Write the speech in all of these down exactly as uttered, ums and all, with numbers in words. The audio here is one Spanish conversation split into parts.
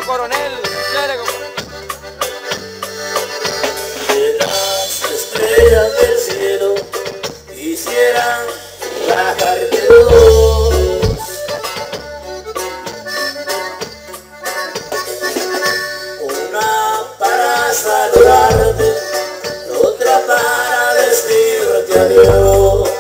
Coronel. Chale, De las estrellas del cielo quisieran bajarte dos. Una para saludarte, otra para decirte adiós.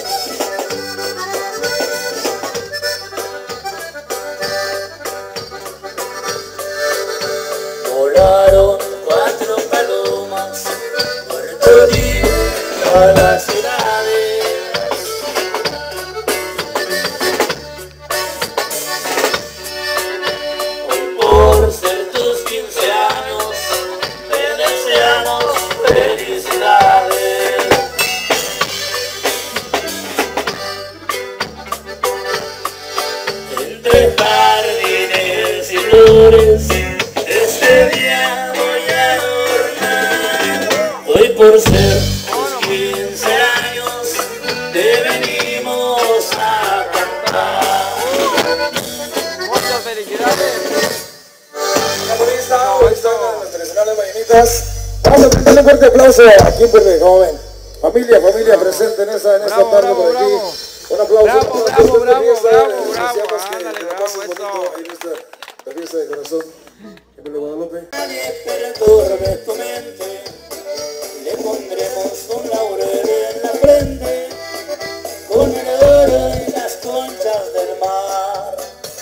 Volaron cuatro palomas por todas las ciudades. Hoy por ser tus quince años te deseamos felicidades. Entre jardines y flores este día voy a adornar. Hoy por ser tus quince años te venimos a cantar. muchas felicidades. Ahí están las tradicionales mañanitas. Vamos a darle un fuerte aplauso a Kimberly, joven. Familia, familia presente en esta, en esta Bravo, tarde bravo, por aquí. bravo. Un aplauso. Bravo, para bravo, todos bravo, los que bravo, deseamos bravo. que Ándale, la bravo, pasen bonito eso. en esta la fiesta de corazón. Kimberly Guadalupe. Nadie perturbe tu mente, le pondremos un laurel en la frente, con el oro y las conchas del mar.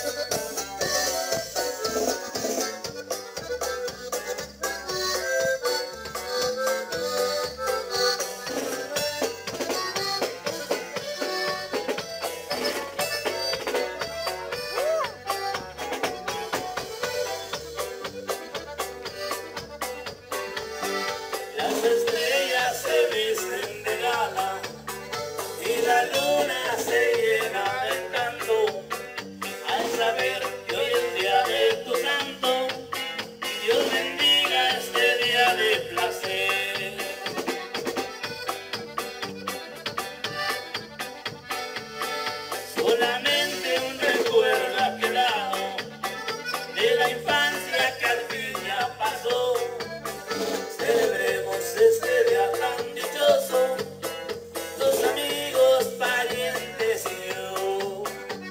Las estrellas se visten de gala y la luna se llena de encanto al saber que hoy es día de tu santo. Dios bendiga este día de placer. Solamente un recuerdo ha quedado de la infancia que al fin ya pasó. Celebremos este día tan dichoso, tus amigos, parientes y yo.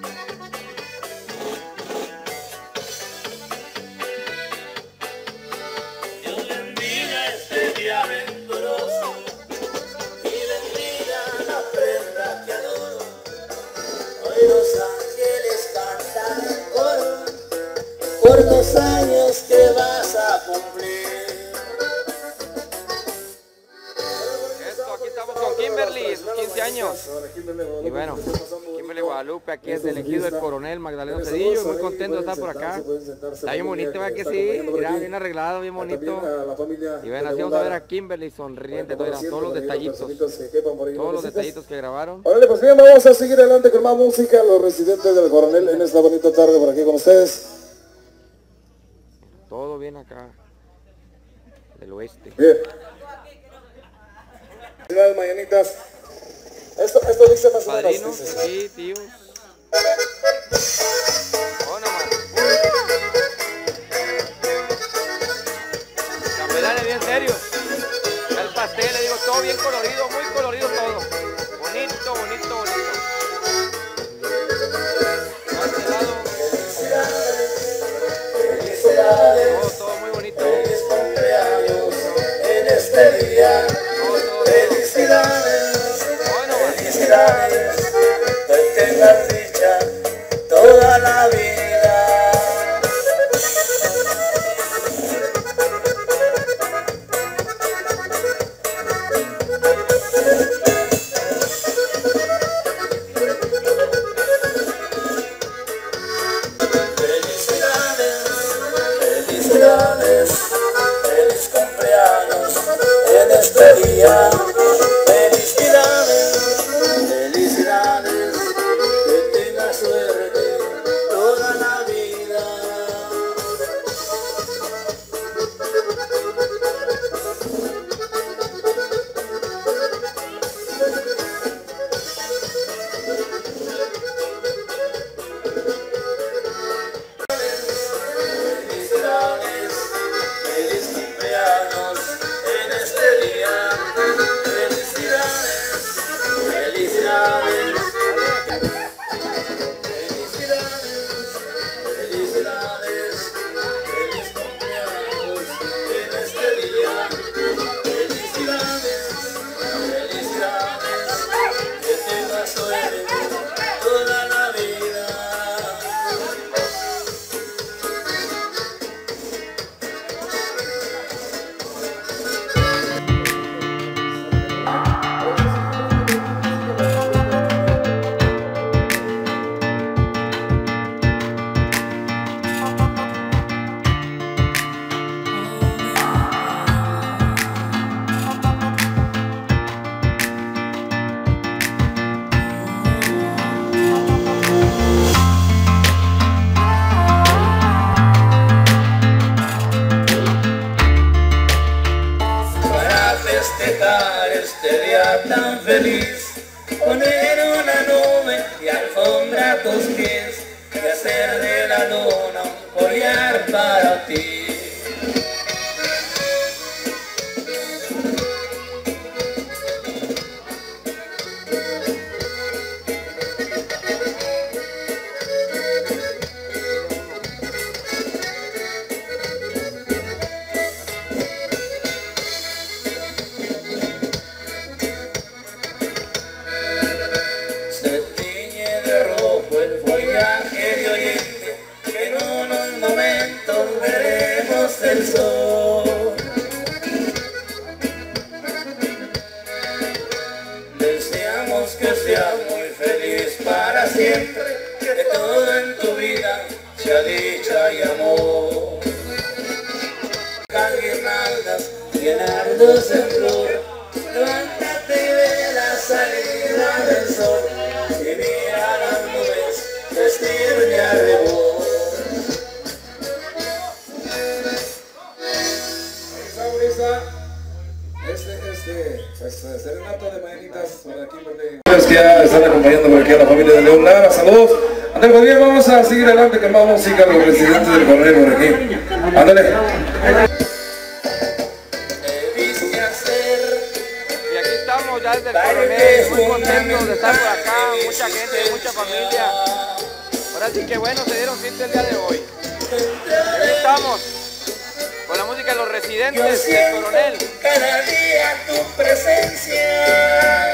Dios bendiga este día venturoso y bendiga la prenda que adoro. Hoy los ángeles cantan en coro por los años que vas a cumplir. Esto, aquí estamos con Kimberly, sus quince años. Y bueno, Kimberly Guadalupe, aquí es elegido el Coronel Magdaleno Cedillo, muy contento de estar por acá. Está bien bonito, ¿verdad que sí? Mira, bien arreglado, bien bonito. Y bueno, así vamos a ver a Kimberly sonriente, todos los detallitos, todos los detallitos que grabaron. Órale, pues bien, vamos a seguir adelante con más música. Los residentes del Coronel en esta bonita tarde por aquí con ustedes. Todo bien acá, del oeste. Bien. Las mañanitas. Esto, esto dice más o menos. Padrinos, dice. sí, tíos. Oh, nomás. Chambelanes bien serios. El pastel, le digo, todo bien colorido, muy colorido todo. Bonito, bonito, bonito. A este lado. Todo, todo muy bonito. Feliz cumpleaños en este día. Todo, todo, todo. Felicidades, Bueno, felicidades, que tengas dicha toda la vida. Felicidades, felicidades, feliz cumpleaños en este día. Felicidades, felicidades, que tengas suerte toda la vida. Felicidades. día tan feliz, poner una nube y alfombra a tus pies, y hacer de la luna un collar para ti. Se tiñe de rojo el follaje de oriente, que en unos momentos veremos el sol. Deseamos que seas muy feliz para siempre, que todo en tu vida sea dicha y amor. Guirnaldas, llenarnos en flor, levántate y ve la salida del sol, y mira las nubes vestir de arrebol. Este, este, pues, serenato de mañanitas para aquí, los que ya están acompañando por aquí a la familia de León Lara, saludos. Ándale, pues bien, vamos a seguir adelante con más música, los presidentes del Coronel por aquí. Ándale. Y aquí estamos ya desde el Coronel, muy contentos de estar por acá, mucha gente, mucha familia. Ahora sí que bueno, se dieron cita el día de hoy. Aquí estamos, con la música de los residentes del Coronel. Cada día tu presencia,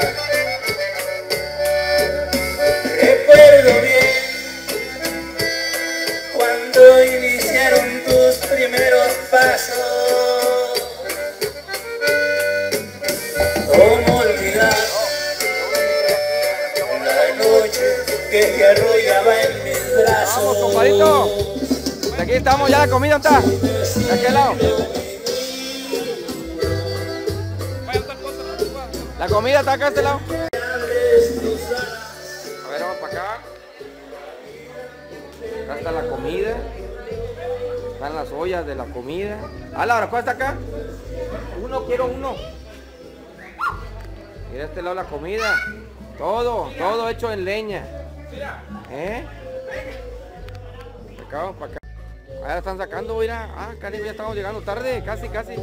recuerdo bien cuando iniciaron tus primeros pasos. ¿Cómo olvidar la noche que te arrollaba en mis brazos? Vamos, compadrito. Aquí estamos, ya la comida está. ¿De aquel lado? La comida está acá a este lado. A ver, vamos para acá. Acá está la comida. Están las ollas de la comida. Ah, la ¿cuál está acá? Uno, quiero uno. Mira este lado la comida. Todo, todo hecho en leña. ¿Eh? Acá vamos para acá. Ahora están sacando, mira. Ah, cariño, ya estamos llegando tarde, casi, casi.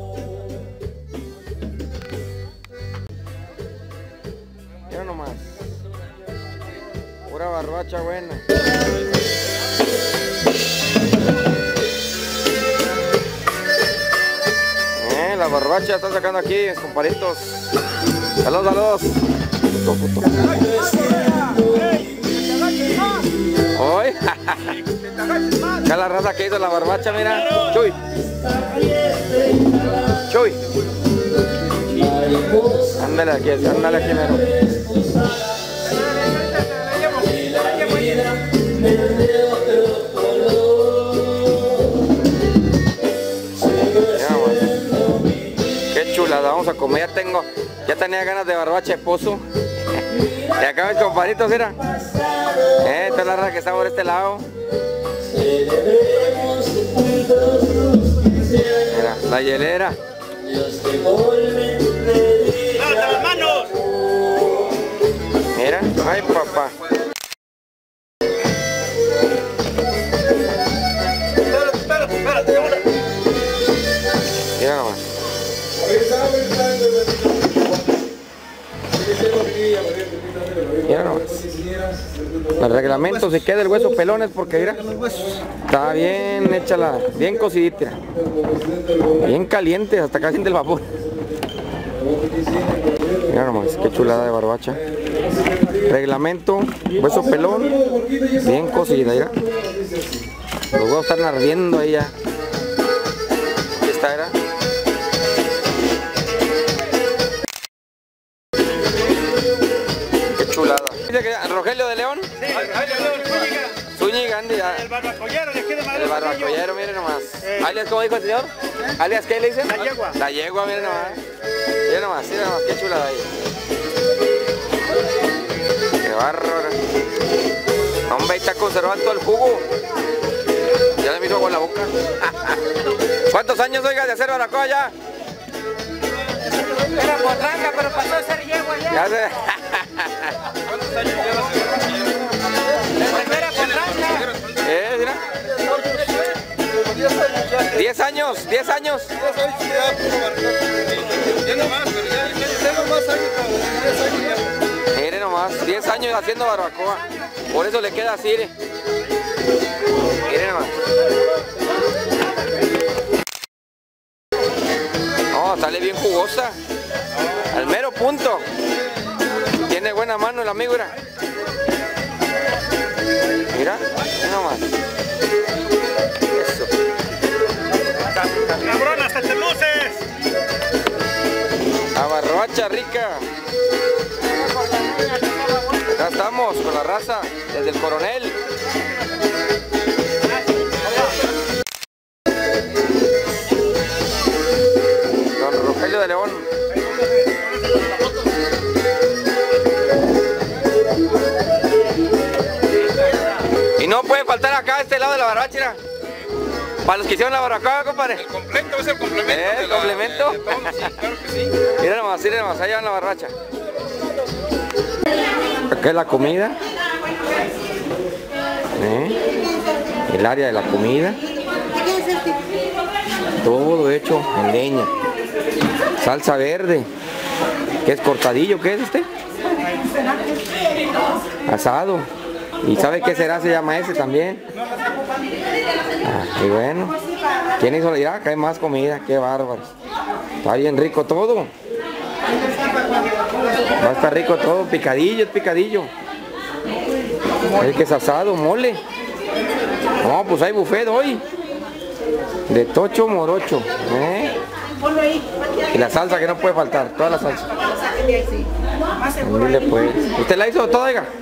Mira nomás. Pura barbacha buena. Eh, la barbacha están sacando aquí, mis comparitos. Saludos, saludos. Puto, puto. Hoy. Acá la raza que hizo la barbacha, mira. Chuy. Chuy. Ándale aquí, ándale aquí, mero. Qué chulada, vamos a comer. Ya tengo, ya tenía ganas de barbacha de pozo. Y acá mis compadritos, mira. Eh, esta es la raza que está por este lado. Mira, la hielera. ¡Levanta las manos! Mira, ay papá. Mira nomás. Mira nomás. El reglamento se queda el hueso pelones porque mira, está bien hecha la, bien cocidita, bien caliente, hasta acá siente el vapor. Mira nomás, qué chulada de barbacha. Reglamento, hueso pelón, bien cocida, mira. Los huevos están ardiendo ahí ya. Aquí está, era. Qué chulada. ¿Dice que Rogelio de León? Sí, Rogelio de León, Zúñiga. Zúñiga, Andy, ya. El barbacollero de aquí de Madrid. El barbacollero, miren nomás. Eh. ¿Alias cómo dijo el señor? ¿Alias qué le dicen? La yegua. La yegua, miren nomás. Miren nomás, miren nomás, qué chulada ahí. Qué bárbaro. Hombre, ahí está conservando todo el jugo. Ya le me hizo agua en la boca. ¿Cuántos años, oiga, de hacer barbacoa ya? Era potranca, pero pasó a ser yegua ya. Ya sé. ¿Cuántos años llevas en el bachillerato? La primera potranca. Eh, mira. diez años, diez años. Ya no más, pero ya tengo más años, diez años ya. Mire nomás, diez años haciendo barbacoa. Por eso le queda así, mire. Mire nomás. No, sale bien jugosa. Al mero punto. Tiene buena mano el amigo, mira. Mira, mira nomás. Eso. Cabrón, hasta te luces. La barbacha rica. Ya estamos con la raza desde el Coronel. Don Rogelio de León. Y no puede faltar acá a este lado de la barbacha, mira. Para los que hicieron la barbacoa, compadre. El completo es el complemento. ¿Eh? de ¿El la- complemento? de- de todos, sí, claro que sí. Mira nomás, mira nomás, allá en la barracha. Acá es la comida. ¿Eh? El área de la comida. Todo hecho en leña. Salsa verde. ¿Qué es cortadillo? ¿Qué es este? Asado. ¿Y sabe qué será? Se llama ese también. Ah, y bueno. ¿Quién hizo la idea? Acá hay más comida, qué bárbaros. Está bien rico todo. Va a estar rico todo, picadillo, es picadillo. El que es asado, mole. No, pues hay buffet hoy. De tocho morocho. ¿Eh? Y la salsa que no puede faltar, toda la salsa. Mire pues. ¿Usted la hizo toda, oiga?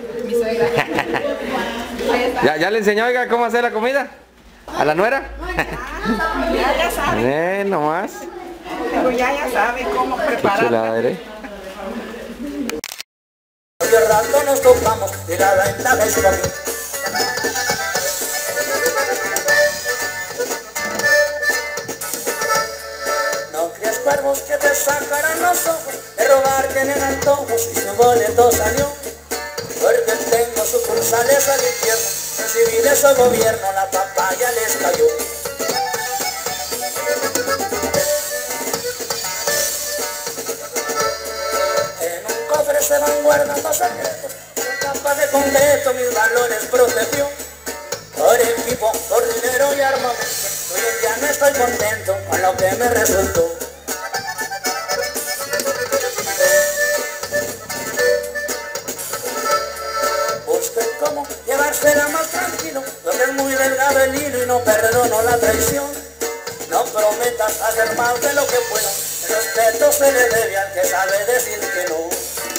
¿Ya, ¿Ya le enseñó, oiga, cómo hacer la comida? ¿A la nuera? Ya, ya sabe. Eh, nomás. Pero ya, ya sabe cómo Qué preparar. chulada, ¿eh? De rato nos topamos y la ventaja es para mí. No creas cuervos que te sacarán los ojos, de robar tienen antojos y su boleto salió. Porque tengo sucursales al infierno, recibí de su gobierno, la papaya les cayó. En un cofre se van guardando secretos, capa de concreto mis valores protegió. Por equipo, por dinero y armamento, hoy en día no estoy contento con lo que me resultó. Busquen cómo llevársela más tranquilo, porque es muy delgado el hilo y no perdono la traición. No prometas hacer más de lo que pueda, el respeto se le debe al que sabe decir que no.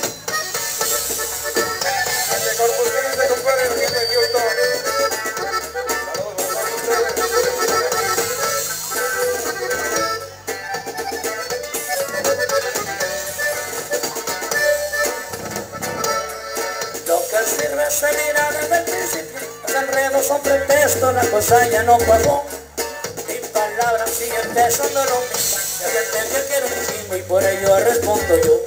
Este corpus Christi, compadre, aquí en Houston. Saludos para ustedes. Lo que sirve se mira desde el principio, los enredos son pretexto, la cosa ya no cuajó. Mi palabra sigue empezando lo mismo, y hay gente que quiere un chingo y por ello respondo yo.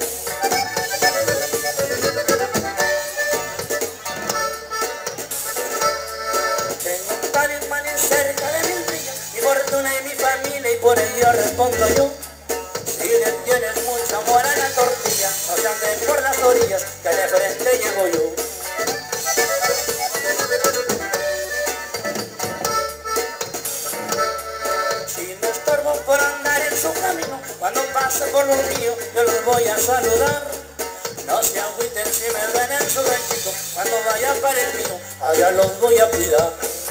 Tengo un talismán cerca de mis brillas, mi fortuna y mi familia y por ello respondo yo. Si le tienes mucho amor a la tortilla, no se ande por las orillas, que de frente llego yo. Si no estorbo por andar en su camino, cuando pase por los míos, yo los voy a saludar. No se agüiten si me ven en su ranchito, cuando vaya para el mío, allá los voy a cuidar.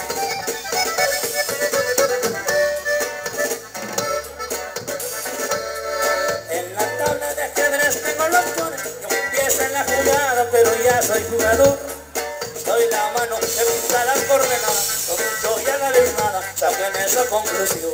En la tabla de ajedrez tengo los peones, yo empiezo en la jugada, pero ya soy jugador. Soy la mano que pinta las coordenadas, con mucho y a la vez nada, saquen esa conclusión.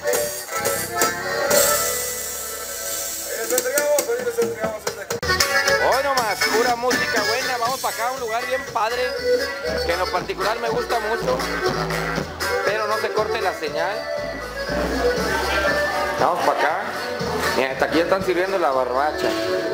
Ahí les entregamos, ahí les entregamos este. pura música buena. Vamos para acá, un lugar bien padre, que en lo particular me gusta mucho, pero no se corte la señal. Vamos para acá. Mira, hasta aquí ya están sirviendo la barbacha.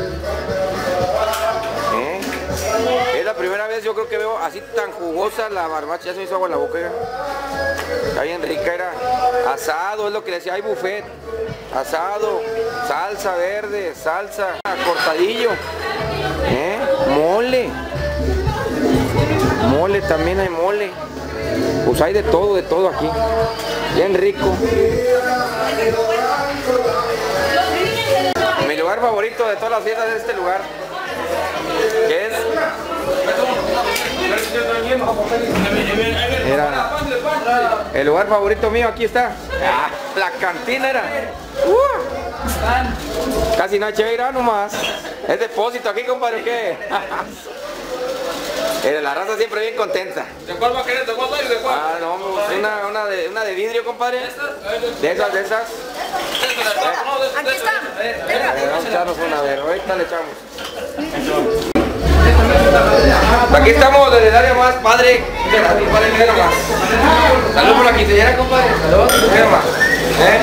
¿Eh? Es la primera vez yo creo que veo así tan jugosa la barbacha. Ya se me hizo agua en la boca. ¿Eh? Está bien rica, era asado, es lo que le decía, hay buffet. Asado, salsa verde, salsa, cortadillo. ¿Eh? Mole. Mole, también hay mole. Pues hay de todo, de todo aquí. Bien rico. Mi lugar favorito de todas las fiestas es este lugar. ¿Qué es? Era el lugar favorito mío, aquí está. Ah, la cantina era. Uh, casi no hay chévere nomás. Es depósito aquí, compadre, ¿qué? La raza siempre bien contenta. ¿De cuál va a querer? ¿De cuál va a ir? ¿De cuál? Ah, no, una, una, de, una de vidrio, compadre. De esas, de esas. Aquí está. Venga. Vamos a echarnos una vez, ahorita le echamos. Aquí estamos desde el área más padre de la compadre, mira nomás. Salud por la quinceañera, compadre. Salud, mira nomás. ¿Eh?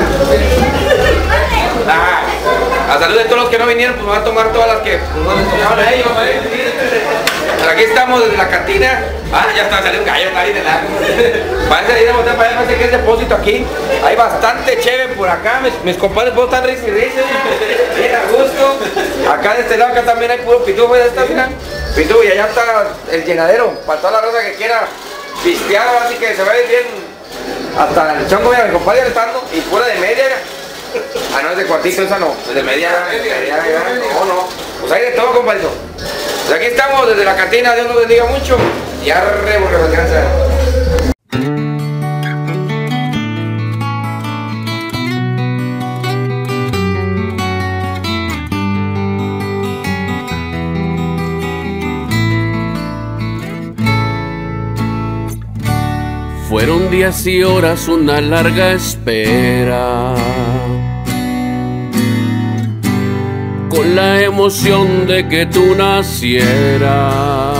Ah, a salud de todos los que no vinieron, pues van a tomar todas las que pues, no les tomaban a ellos. Pero aquí estamos desde la cantina. Ah, ya está, salió un gallo, nadie de lado. Parece ir a botar para allá, no sé qué es depósito aquí. Hay bastante chévere por acá. Mis, mis compadres pueden estar risa y risa. Bien a gusto. Acá de este lado, acá también hay puro pitufo. Ya está, mira. Pitufo, y allá está el llenadero. Para toda la raza que quiera pistear, así que se va a ir bien. Hasta el chongo, mira, mi compadre ya está dando. Y fuera de media, mira. Ah, no, es de cuartito, esa no. Es de media, media, media, no, no. Pues hay de todo, compadrito. Pues aquí estamos desde la cantina, Dios nos bendiga mucho. Y arre, porque nos alcanza. Fueron días y horas, una larga espera, con la emoción de que tú nacieras.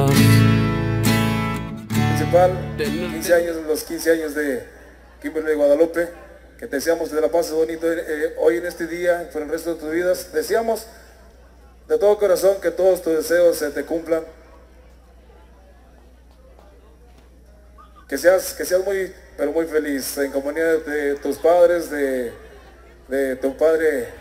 Principal, quince años, los quince años de Kimberly Guadalupe, que te deseamos que te la pases bonito eh, hoy en este día, por el resto de tus vidas. Deseamos de todo corazón que todos tus deseos se te cumplan. Que seas, que seas muy, pero muy feliz, en compañía de tus padres, de, de tu padre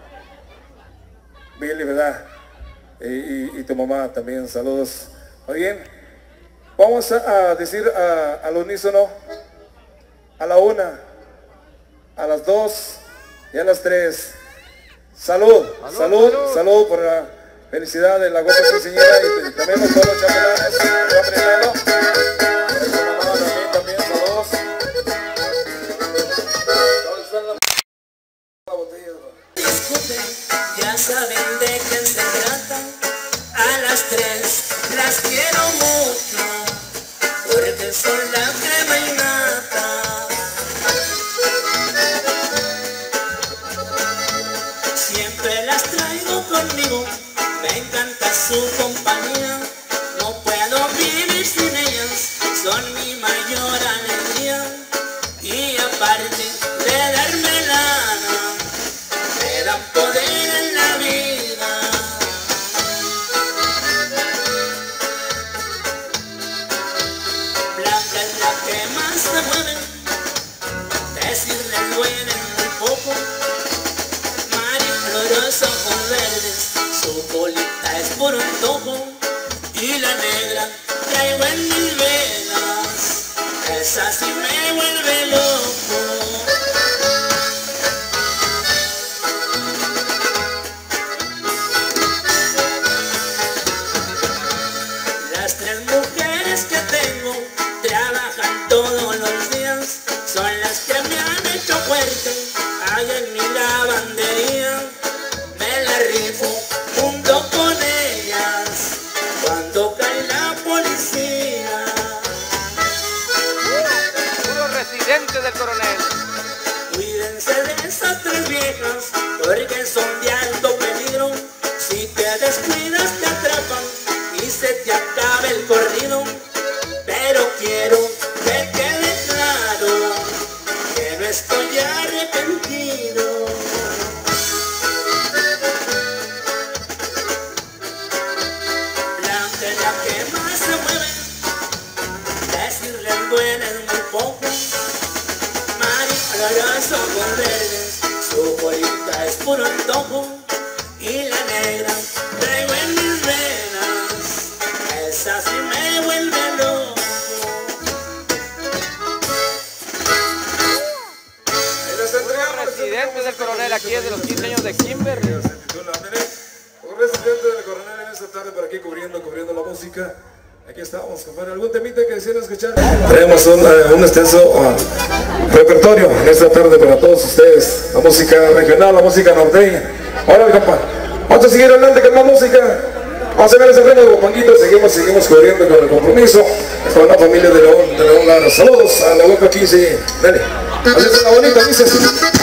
Billy, ¿verdad? Y, y, y tu mamá también, saludos. Muy bien, vamos a, a decir a, al unísono, a la una, a las dos y a las tres. Salud, salud, salud, salud, salud por la felicidad de la guapa quinceañera y también por todos los chapelanes que van brindando. También saludos. Ya saben de qué se trata. A las tres las quiero mucho, porque son la crema y nata. Siempre las traigo conmigo, me encanta su compañía. No puedo vivir sin ellas, son mi mayor alegría. Y aparte de darme lana, me dan poder en la vida. Blanca es la que más se mueve, decirle duele muy poco. Mariflores ojos verdes, su colita es por un topo. Y la negra traigo en mis venas, esa sí me vuelve loco. Las tres mujeres que tengo trabajan todos los días, son las que me han hecho fuerte allá en mi lavandería. Me la rifo junto con ellas cuando cae la policía. Puro residente del coronel. Cuídense de esas tres viejas, porque son de alto peligro. Si te descuidas te atrapan. residentes del Coronel aquí desde los quince años de Kimberly. Se titula, ándale. Un residente del Coronel en esta tarde por aquí cubriendo, cubriendo la música. Aquí estamos, compadre. ¿Algún temita que quisieran escuchar? Tenemos un, uh, un extenso uh, repertorio en esta tarde para todos ustedes. La música regional, la música norteña. Ahora, compadre, vamos a seguir adelante con más música. Vamos a ver ese ritmo de guapanguito. Seguimos, seguimos cubriendo con el compromiso con la familia de León, de León Lara. Saludos a la hueca quince. Dale. Así es una bonita, dice así.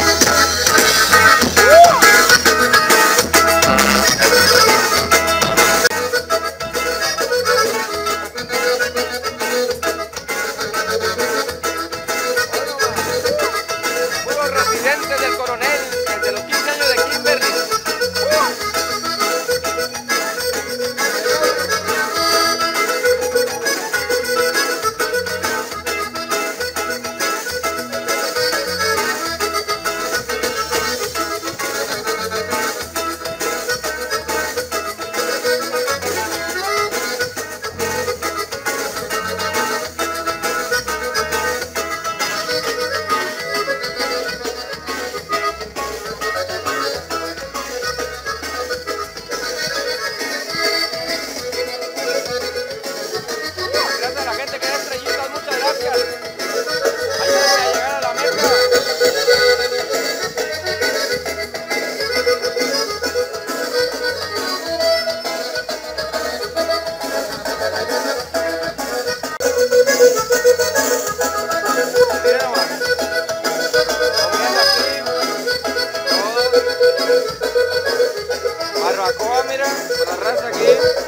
Del Coronel, desde los quince años de Kimberly. Barbacoa, mira, con la raza aquí.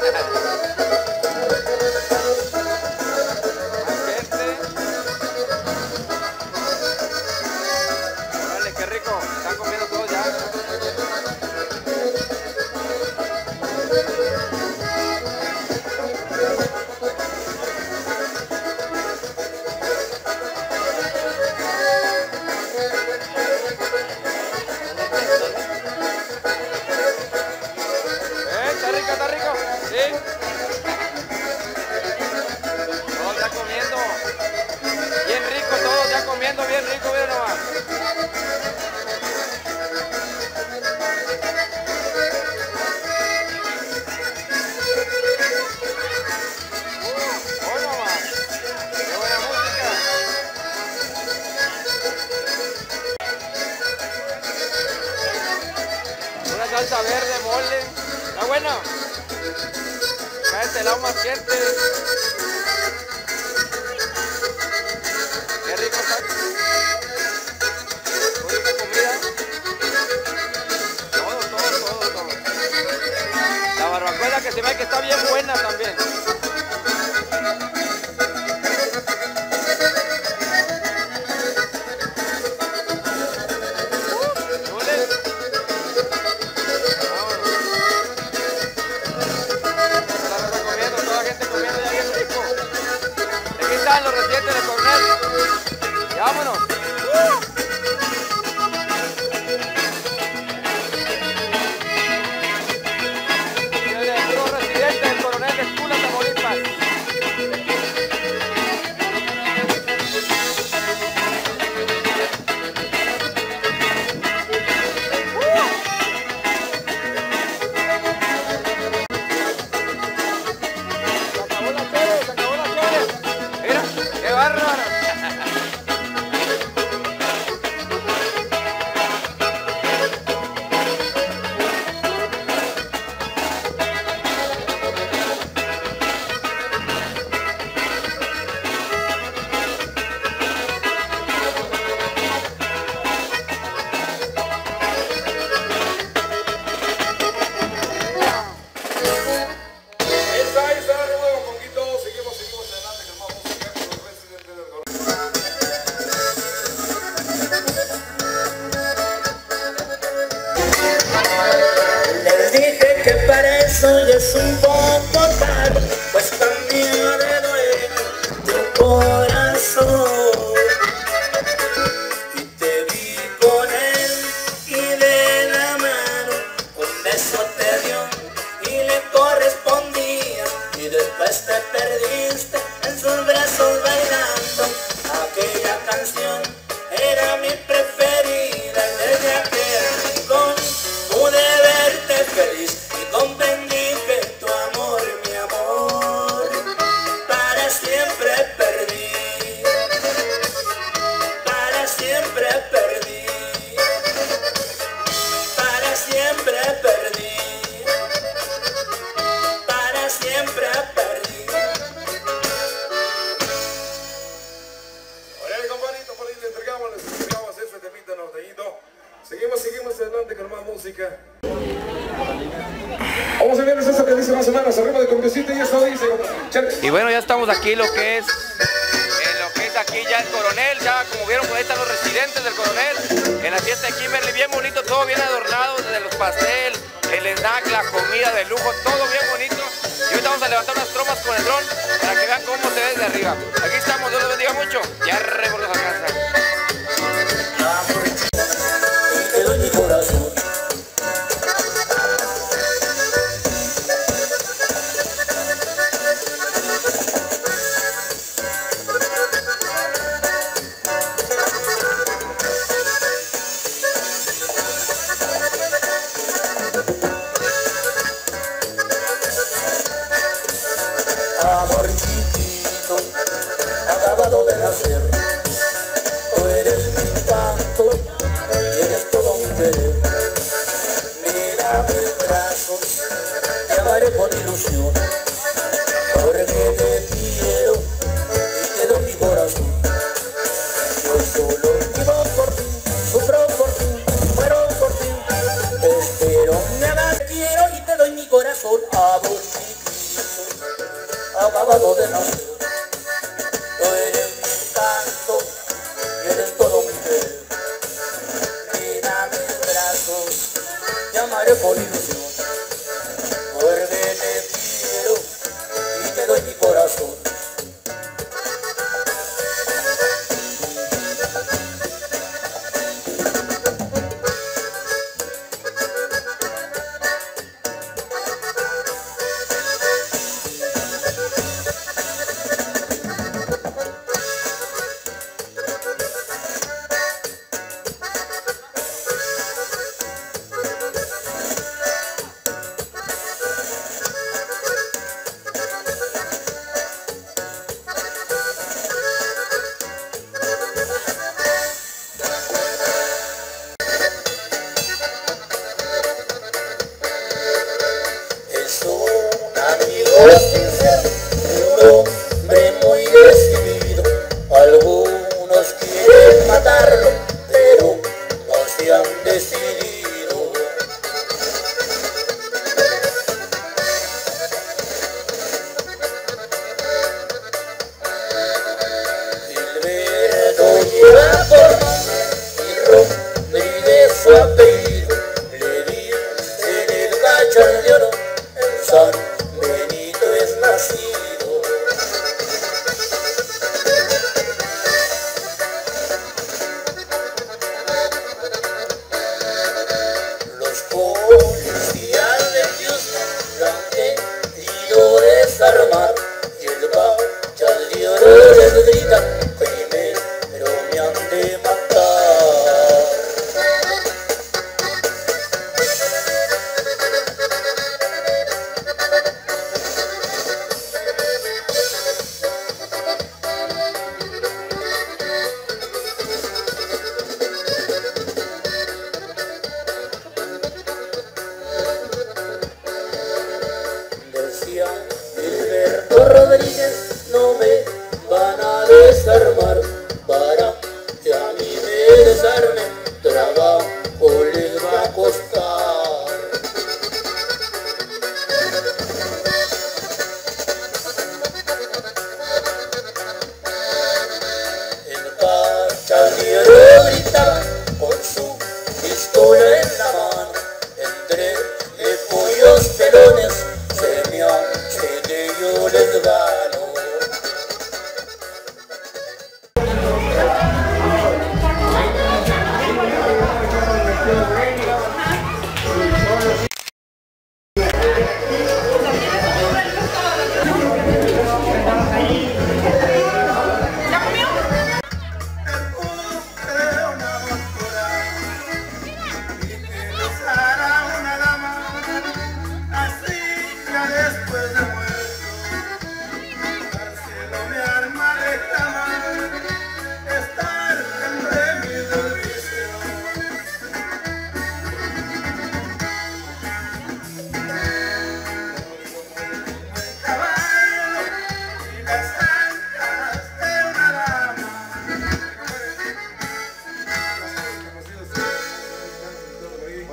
Más gente. Órale, qué rico. Están comiendo todos ya. Está rico, está rico, sí. Todos ya comiendo. Bien rico, todos ya comiendo, bien rico, miren nomás. Uh, hoy nomás. Qué buena música. Una salsa verde, mole. Está bueno. Acá de este lado más gente. Qué rico está. Muy rica comida. Todo, todo, todo, todo. La barbacoa que se ve que está bien buena también. Los residentes del Coronel. Y vámonos. Los residentes del Coronel de Escula, Tamaulipas. más adelante con más música. Vamos a ver eso que dice más o menos, arriba de compiecito y eso dice. Y bueno, ya estamos aquí, lo que es, eh, lo que es aquí ya el Coronel, ya como vieron, pues ahí están los residentes del Coronel, en la fiesta de Kimberly, bien bonito, todo bien adornado, desde los pasteles, el snack, la comida de lujo, todo bien bonito. Y ahorita vamos a levantar unas tromas con el dron para que vean cómo se ve desde arriba. Aquí estamos, Dios los bendiga mucho, ya regresamos a casa. Te doy mi corazón. Amor chiquito, acabado de nacer, tú eres mi encanto, eres todo mi querer. Mira mis brazos, te amaré con ilusión, porque te quiero y te doy mi corazón. Yo solo vivo por ti, sufro por ti, muero por ti, te espero, nada te quiero y te doy mi corazón. Amor acabado de nacer, tú eres mi encanto y eres todo mi querer. Mira mis brazos, te amaré por ilusión, porque te quiero y te doy mi corazón. Sincero, un hombre muy decidido. Algunos quieren matarlo, pero no se han decidido. Gilberto lleva por nombre Rodríguez su apellido. Le dicen el gachán de oro en San nacido. Los policías de Houston lo han querido desarmar y el gachán de oro les grita: primero me han de matar. Gilberto Rodríguez, no me van a desarmar, para que a mí me desarmen, trabajo les va a costar. El cachanillero gritaba con su pistola en la mano, entre pollos pelones se me hace que yo les gano.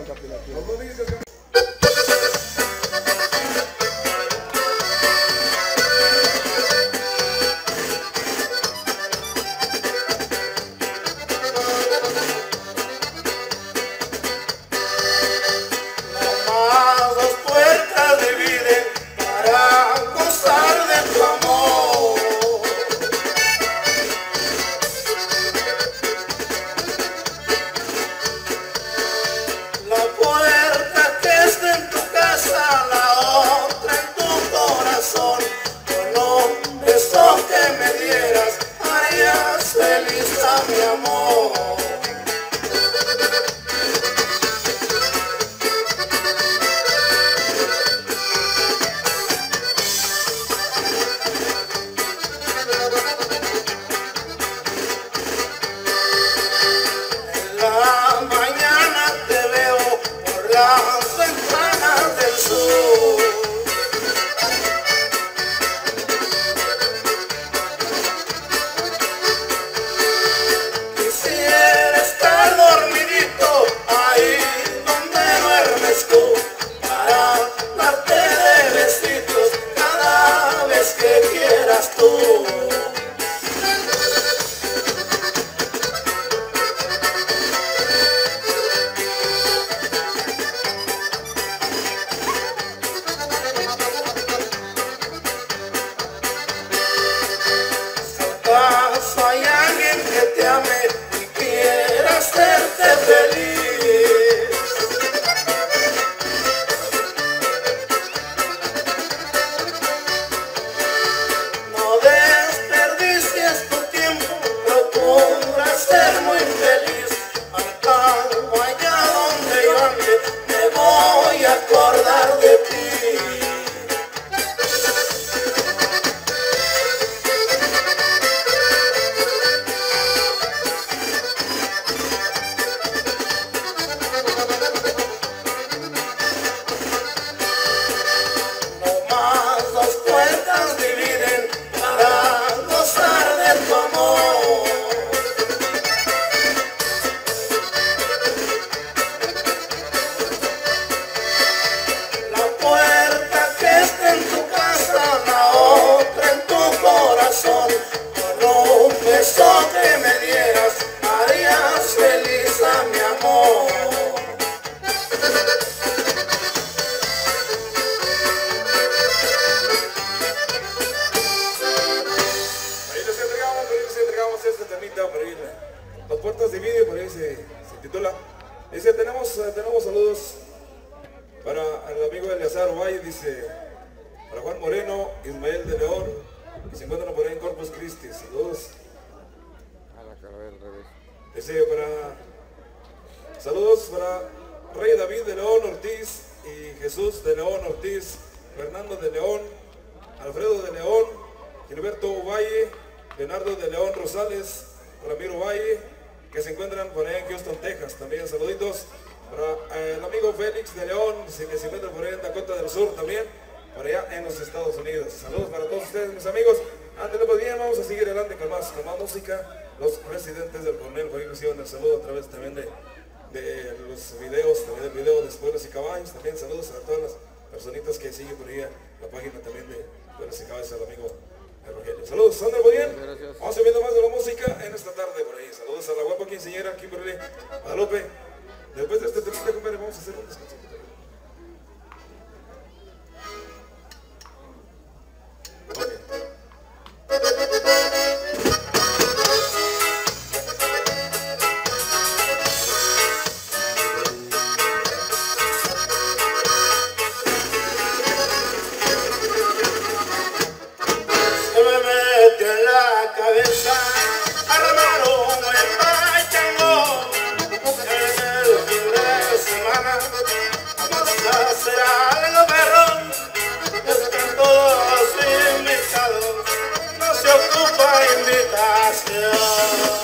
Nomás dos puertas dividen para gozar de tu amor. La puerta que está en tu casa, la otra en tu corazón. Con un beso que me dieras, harías feliz a mi amor. En la mañana te veo por las ventanas del sur. Quisiera estar dormidito ahí donde duermes tú, para darte de besitos cada vez que quieras tú. ¿Acaso hay alguien que te ame y quiera hacerte feliz? No desperdicies tu tiempo, procura ser muy feliz. Al cabo allá donde yo ande, me voy a acordar de ti. Nomás dos puertas dividen para gozar de tu amor. La puerta que está en tu casa, la otra en tu corazón. Con un beso que me dieras, harías feliz a mi amor. Ahí les entregamos, ahí les entregamos este temita por ahí. Las puertas dividen, por ahí se, se titula. Dice, tenemos, eh, tenemos saludos para el amigo Eleazar Valle, dice, para Juan Moreno, Ismael de León, que se encuentran por ahí en Corpus Christi. Saludos. A la cara del revés. Dice, para, saludos para Rey David de León Ortiz y Jesús de León Ortiz, Fernando de León, Alfredo de León, Gilberto Valle, Leonardo de León Rosales, Ramiro Valle, que se encuentran por ahí en Houston, Texas. También saluditos para eh, el amigo Félix de León, que se encuentra por ahí en Dakota del Sur también, por allá en los Estados Unidos. Saludos para todos ustedes, mis amigos. Antes de pues bien, vamos a seguir adelante con más, con más música. Los residentes del Coronel por ahí reciben el saludo a través también de, de los videos, también del video de Espuelas y Caballos. También saludos a todas las personitas que siguen por ahí la página también de Espuelas y Caballos, al amigo Rogelio. Saludos, Sandra, muy bien. Gracias. Vamos a ir viendo más de la música en esta tarde por ahí. Saludos a la guapa quinceañera Kimberly Guadalupe. Después de este temita, compadre, vamos a hacer un descanso. Se me mete en la cabeza armar un buen pachangón. En el fin de semana vamos a hacer algo perrón. Están todos invitados, no se ocupa invitación.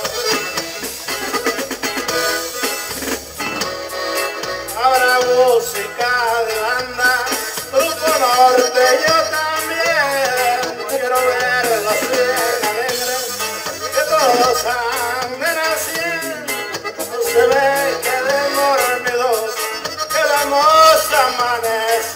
Habrá música de banda, grupo norteño también. Quiero verlos bien alegres, que todos anden así. No se ve que de dormidos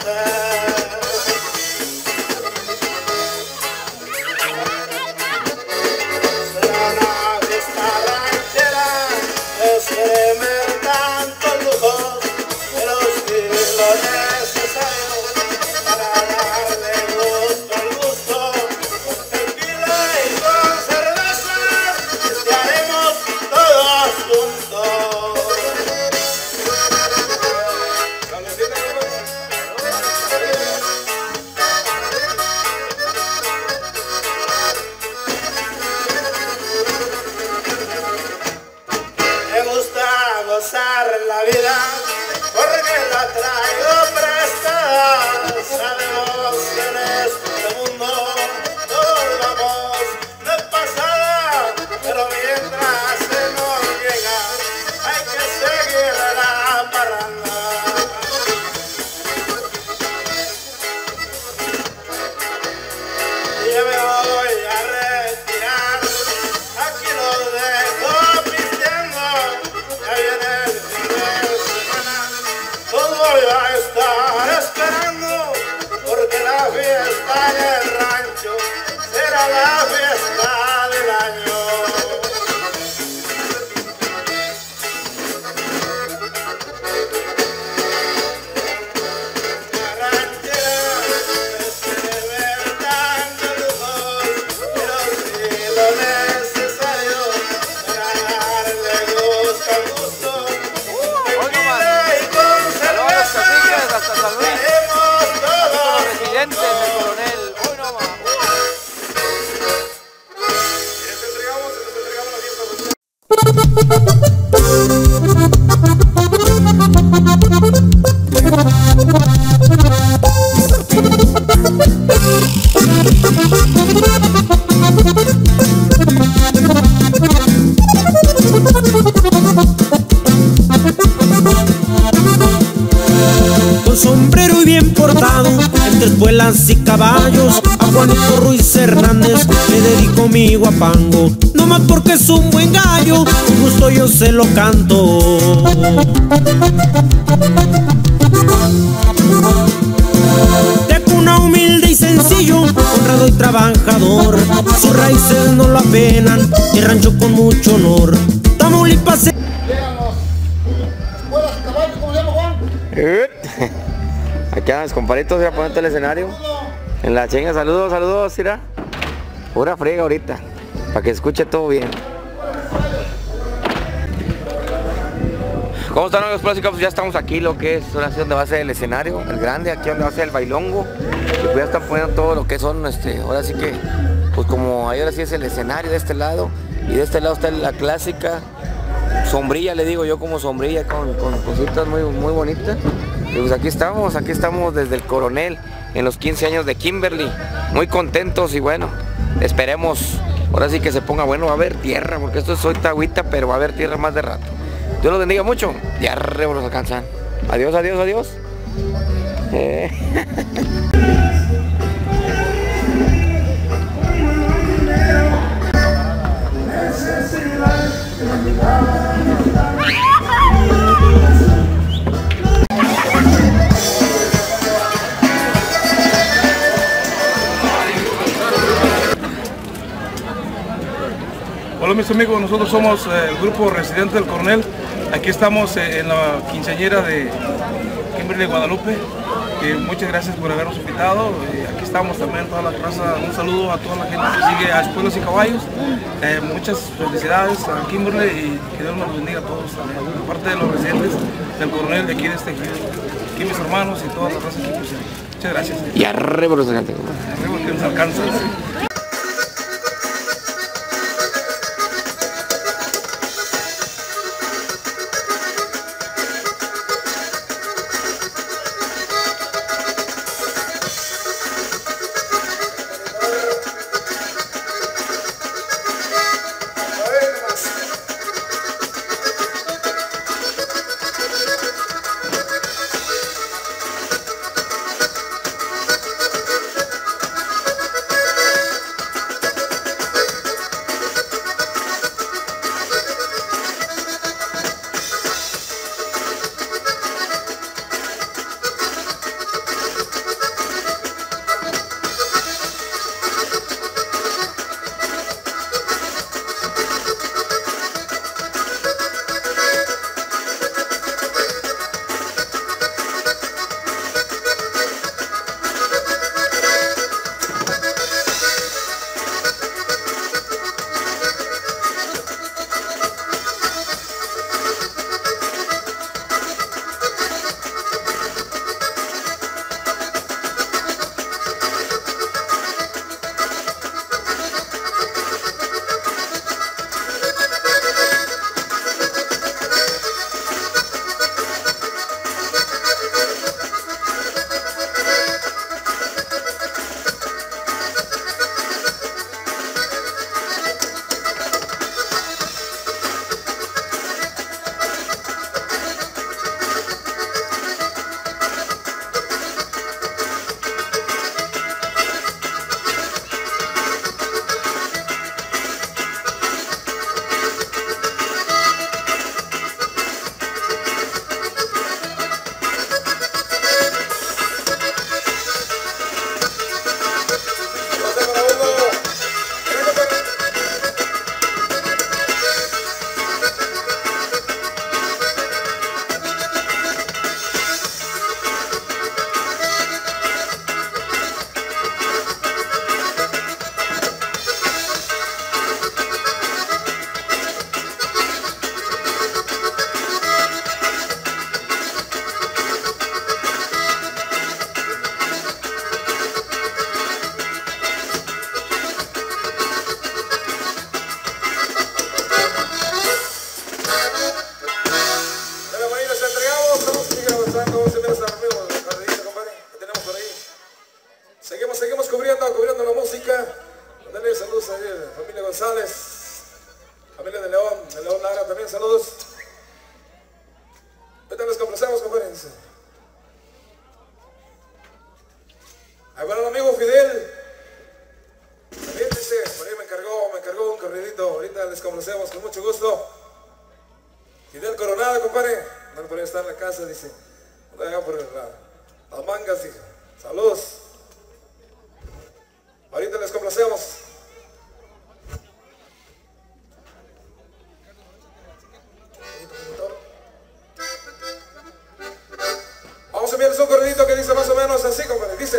La vida, porque la traigo prestada. Sabemos que en este mundo todos vamos de pasada, pero mientras se nos llega hay que seguir la parranda. Ya me voy a retirar, aquí lo dejo pisteando, ya viene el fin de semana, todo voy a estar esperando, porque la fiesta del rancho será la fiesta del año. La ranchera se debe dando lujos, pero si lo necesario para darle gusto al gusto, tequila y con cerveza hasta San Luis, haremos todo. los residentes del Coronel. Hoy no más. Les entregamos, les entregamos la fiesta. Con sombrero y bien portado, entre espuelas y caballos, a Juanito Ruiz Hernández le dedico mi guapango. No más porque es un buen gallo, con gusto yo se lo canto. De cuna humilde y sencillo, honrado y trabajador, sus raíces no lo apenan, y rancho con mucho honor. Tamaulipas. Aquí andan los comparitos, ir a ponerte el escenario. En la chinga, saludos, saludos, mira. Pura friega ahorita, para que escuche todo bien. ¿Cómo están amigos plásticos? Pues ya estamos aquí, lo que es ahora sí donde va a ser el escenario, el grande, aquí donde va a ser el bailongo. Y pues ya están poniendo todo lo que son, este, ahora sí que, pues como ahí ahora sí es el escenario de este lado. Y de este lado está la clásica sombrilla, le digo yo, como sombrilla, con, con cositas muy, muy bonitas. Y pues aquí estamos, aquí estamos desde el Coronel, en los quince años de Kimberly. Muy contentos y bueno, esperemos, ahora sí que se ponga bueno, va a haber tierra, porque esto es hoy agüita, pero va a haber tierra más de rato. Dios los bendiga mucho, ya arrebo los alcanzan. Adiós, adiós, adiós. Eh. Hola mis amigos, nosotros somos eh, el grupo Residente del Coronel. Aquí estamos eh, en la quinceañera de Kimberly Guadalupe. Eh, muchas gracias por habernos invitado. Eh, aquí estamos también toda la raza. Un saludo a toda la gente que sigue a Espuelas y Caballos. Eh, muchas felicidades a Kimberly y que Dios nos bendiga a todos también. Aparte de los residentes del Coronel de aquí de este ejido. Aquí mis hermanos y toda la raza aquí presente. Muchas gracias. Y arrebo los alcanzan. Arriba que nos alcanza. complacemos, compadre. Ahí va el amigo Fidel. También dice, por ahí me encargó, me encargó un corridito. Ahorita les complacemos con mucho gusto. Fidel Coronado, compadre. No, por ahí está en la casa, dice. Allá por la, las mangas, dice. Saludos. Ahorita les complacemos. Vamos a enviarles un corridito que dice más o menos así, compadre. Dice.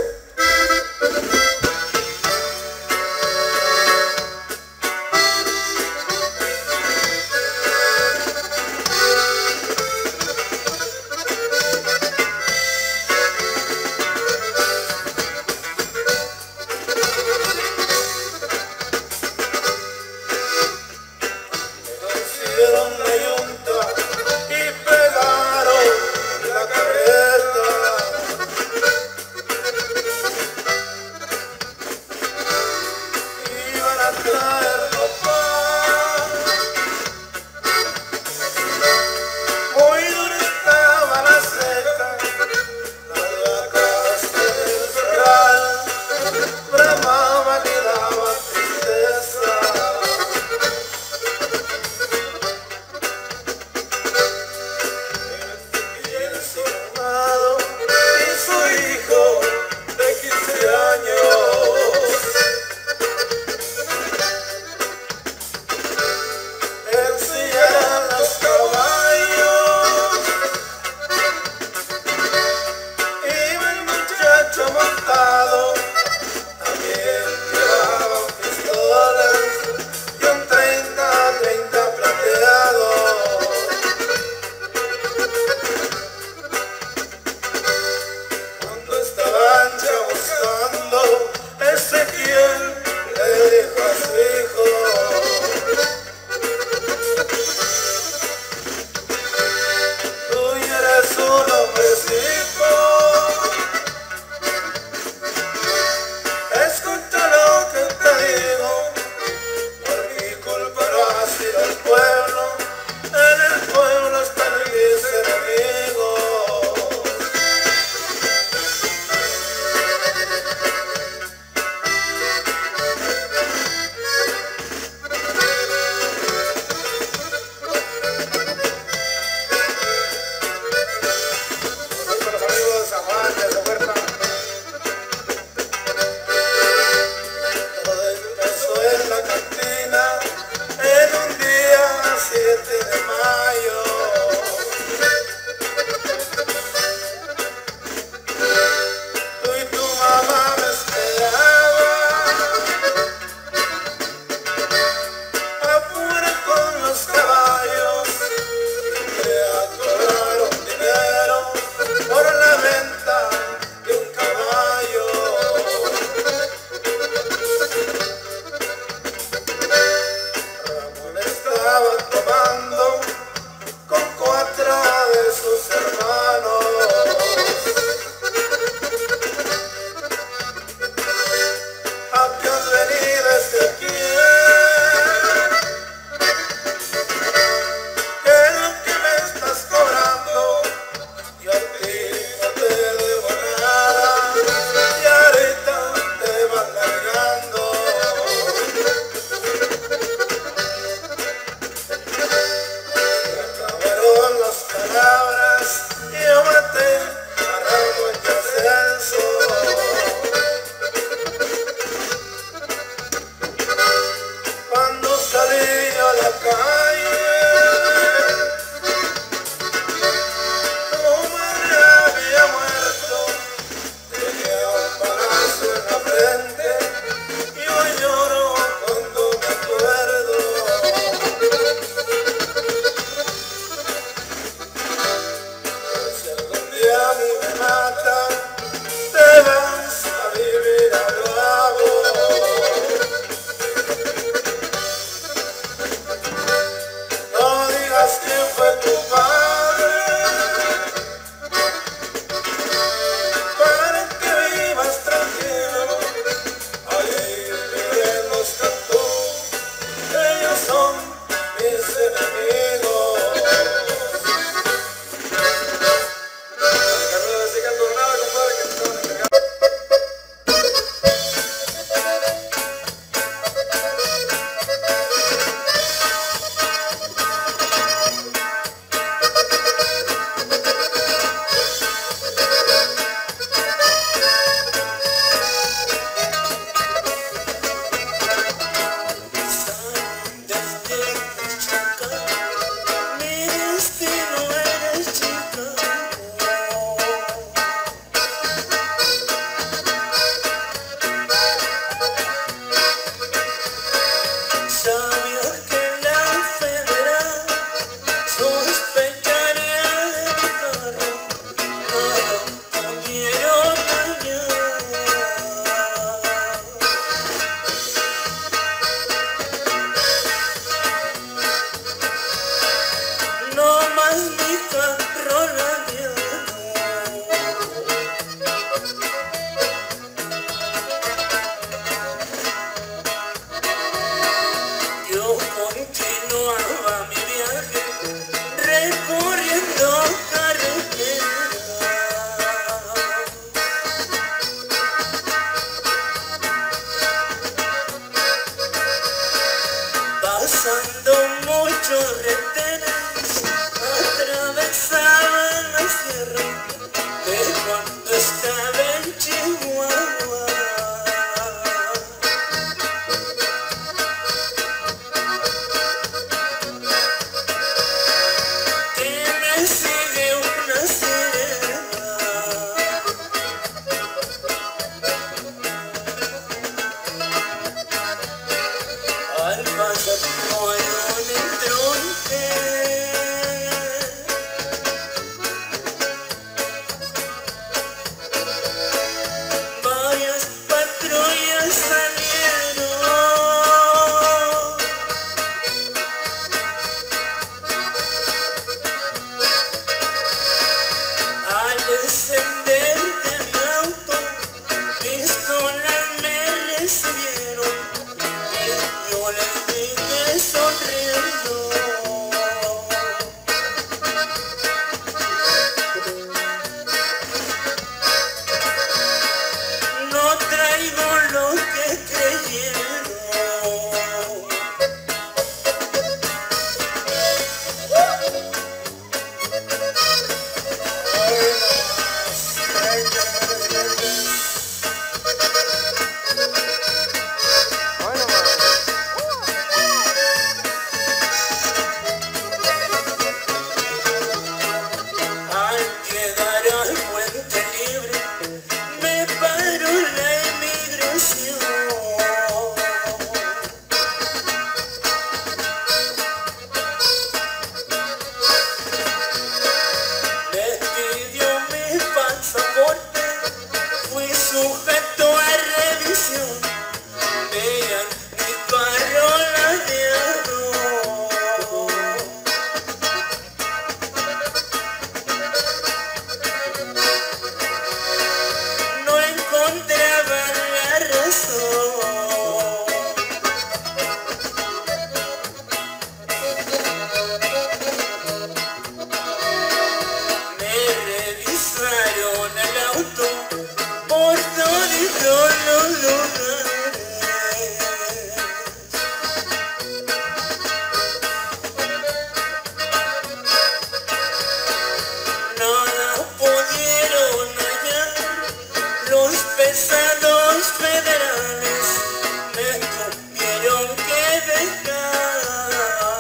Nada pudieron hallar los pesados federales, me tuvieron que dejar.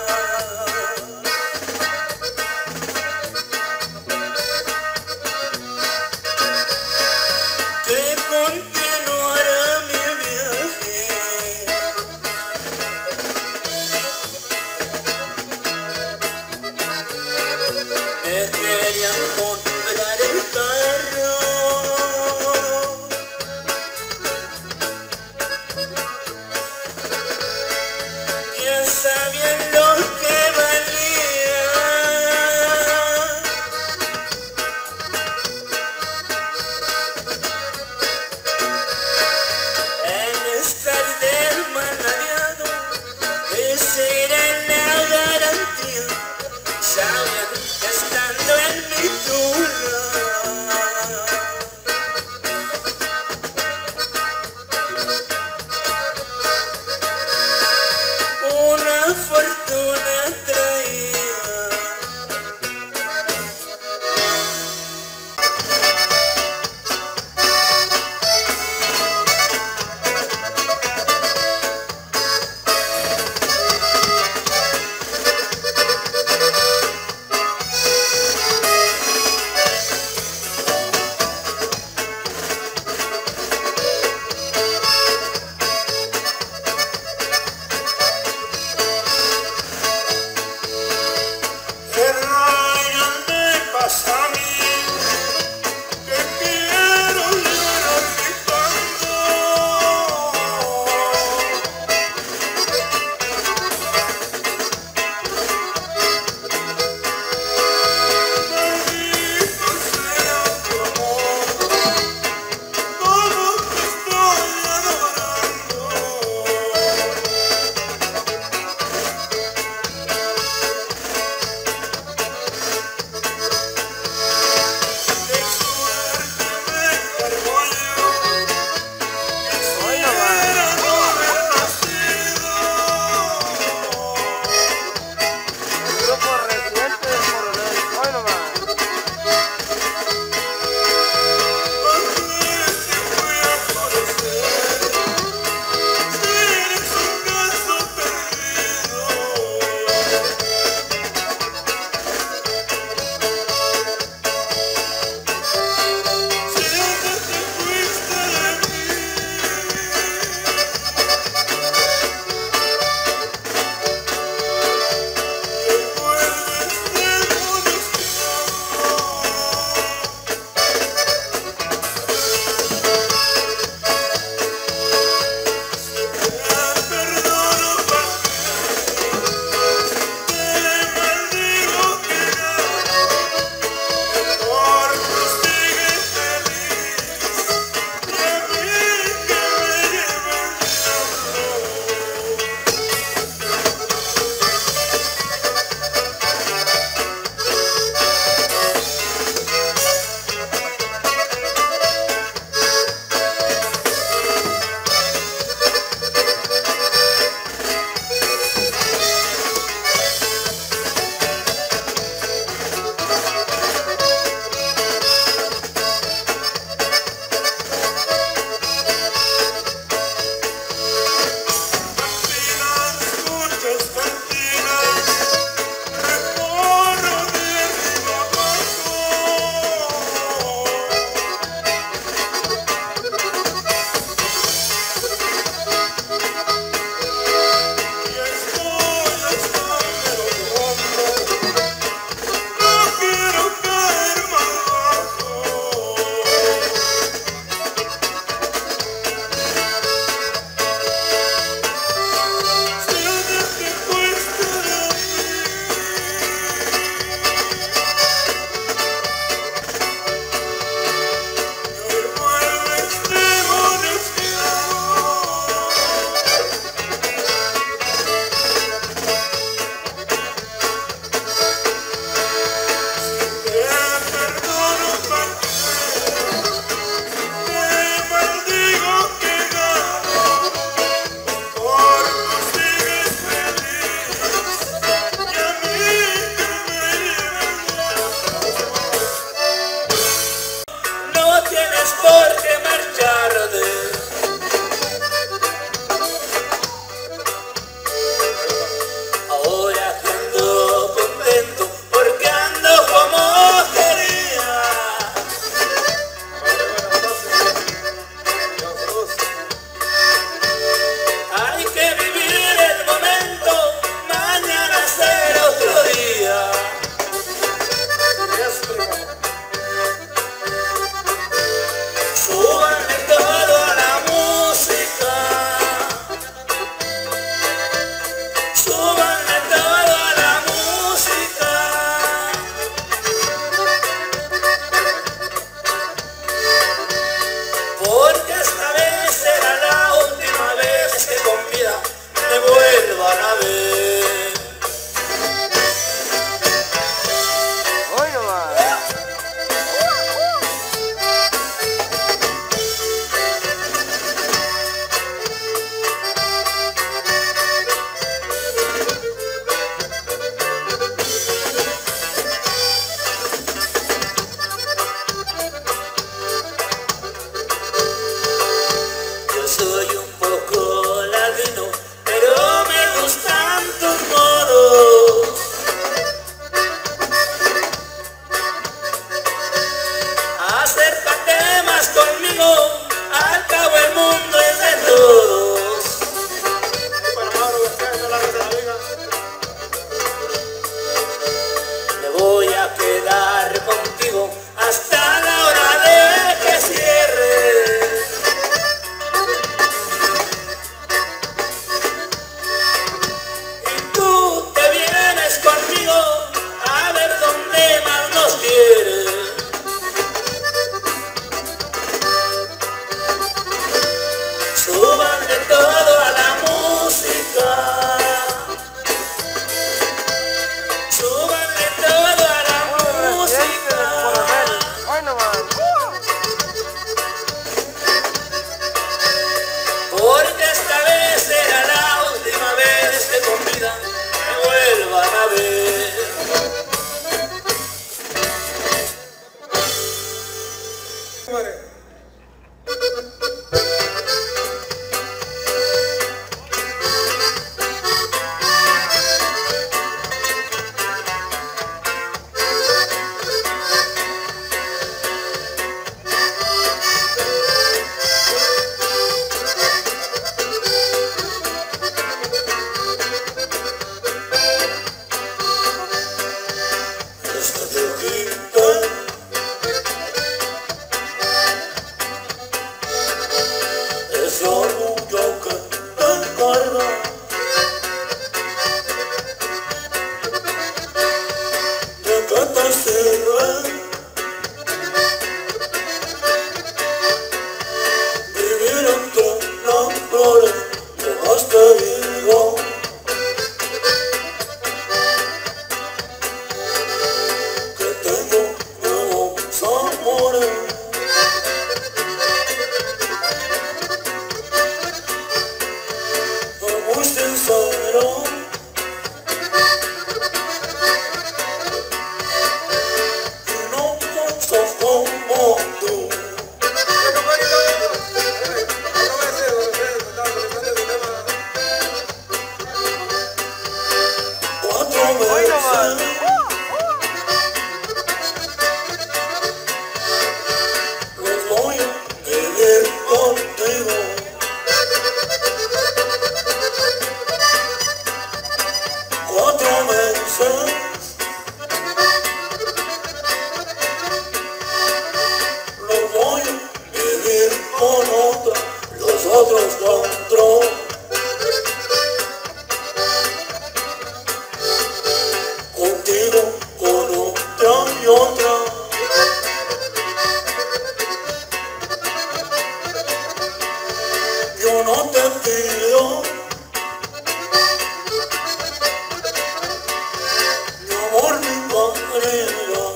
Que continuará mi viaje. Me querían comprar el carro, ya sabían lo que valía. problemas conmigo, al cabo el mundo es de todos. Me voy a quedar contigo hasta la hora de que cierre. Y tú te vienes conmigo a ver dónde más nos quiere. Súbanle todo a la música. Súbanle todo a la música. Porque esta vez será la última vez que con vida me vuelvan a ver. Ese orgullo que te encarga, ¿de qué te sirve vivir entre las flores? Nomás te digo que tengo nuevos amores. Muy sincero, y no cosas como tú. Cuatro veces los voy a vivir contigo. Cuatro meses los voy a vivir con otra, los otros cuatro contigo, con otra y otra. Yo no te pido amor ni caridad.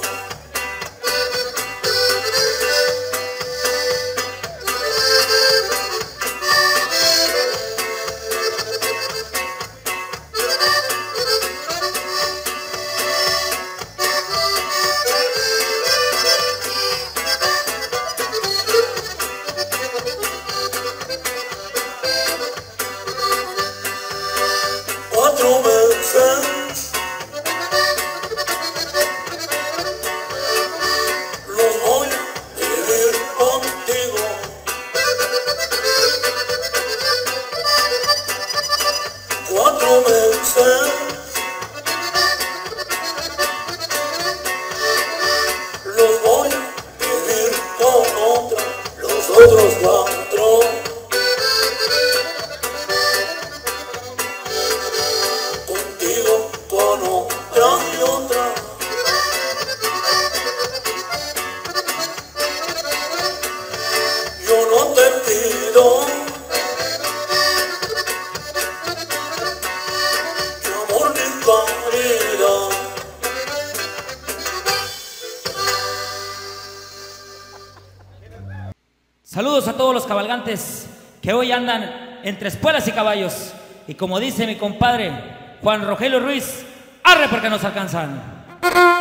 Cuatro meses los voy a vivir contigo. Cuatro meses los voy a vivir con otra, los otros cuatro contigo, con otra y otra. Yo no te pido ni amor ni caridad. Saludos a todos los cabalgantes que hoy andan entre espuelas y caballos. Y como dice mi compadre Juan Rogelio Ruiz, arre porque nos alcanzan.